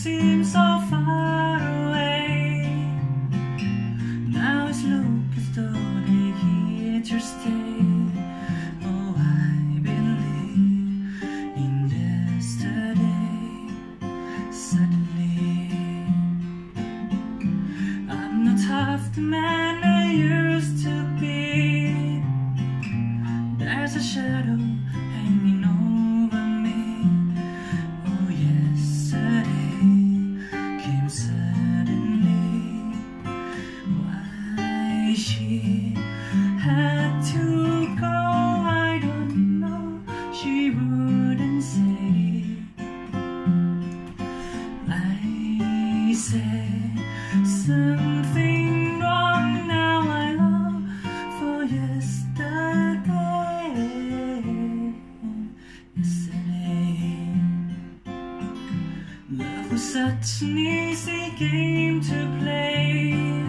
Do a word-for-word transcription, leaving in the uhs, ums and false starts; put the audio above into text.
seems so far away. Now it's look as though they here to stay. Oh, I believe in yesterday. Suddenly I'm not half the man I used to be. There's a shadow hanging over me. Oh, yesterday came suddenly. Why she had to go, I don't know. She wouldn't say. I said something wrong. Now I long for yesterday. Yesterday, love was such an easy game to play.